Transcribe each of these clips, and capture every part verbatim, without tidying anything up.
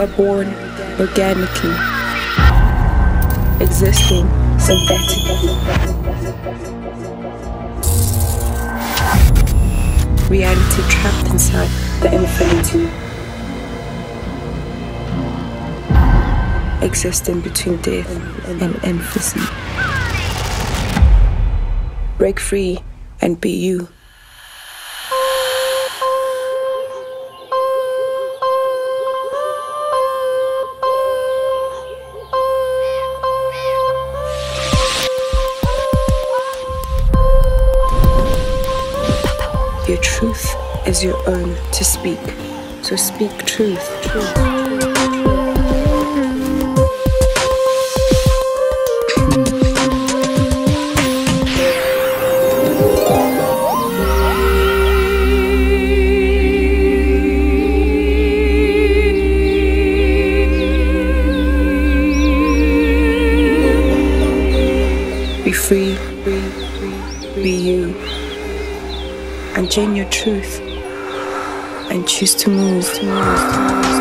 are born organically, existing synthetically. Reality trapped inside the infinity, existing between death and infancy. Break free and be you. Your truth is your own to speak, so speak truth. truth. Be free, be you, and gain your truth, and choose to move. To move, to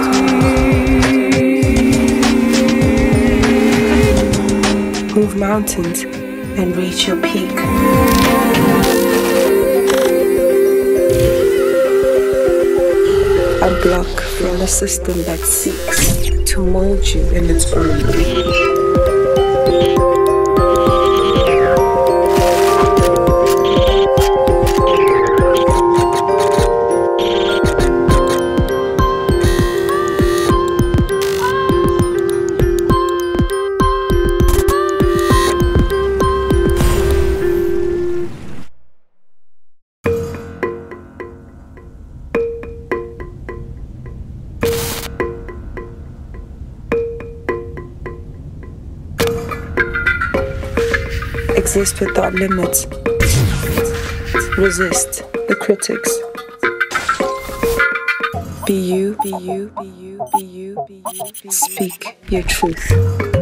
move, move mountains and reach your peak. Unblock from the system that seeks to mold you in its own way. Exist without limits. Resist the critics. Be you, be you, be you, be you, be you. Speak your truth.